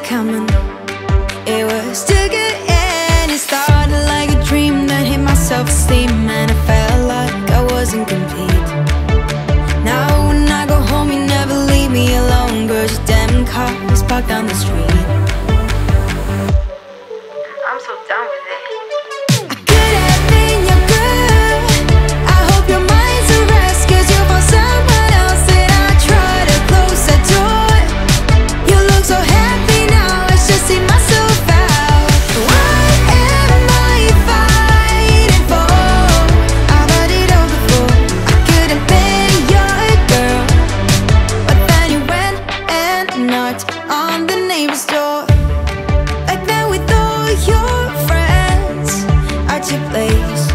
it coming. It was too good and it started like a dream. Then hit my self-esteem and I felt like I wasn't complete. Now when I go home you never leave me alone. Girl, your damn car is parked down the street. I'm so done with it. I could have been your girl. I hope your mind's a rest, cause you found someone else. Then I try to close that door. You look so happy now, I should see myself out. What am I fighting for? I've heard it all before. I could have been your girl, but then you went and knocked on the neighbor's door. Like that with all your friends at your place.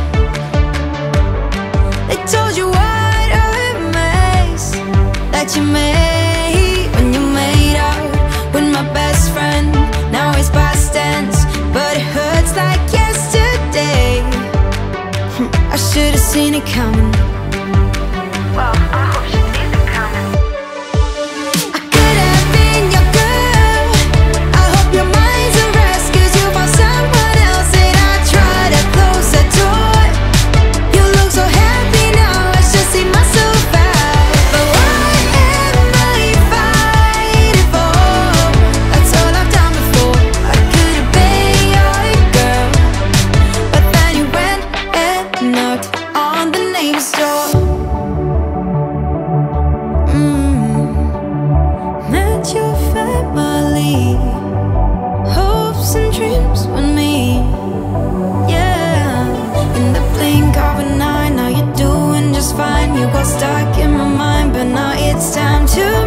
They told you what a mess that you made when you made out with my best friend. Now it's past tense, but it hurts like yesterday. I should have seen it coming. Well, I hope she sees it coming. I could have been your girl. I hope your mind's a rest, cause you found someone else. And I try to close the door. You look so happy now, I should see myself out. But what am I fighting for? That's all I've done before. I could have been your girl, but then you went and knocked on the neighbor's door. Met your family, hopes and dreams with me. Yeah, in the blink of an eye, now you're doing just fine. You got stuck in my mind, but now it's time to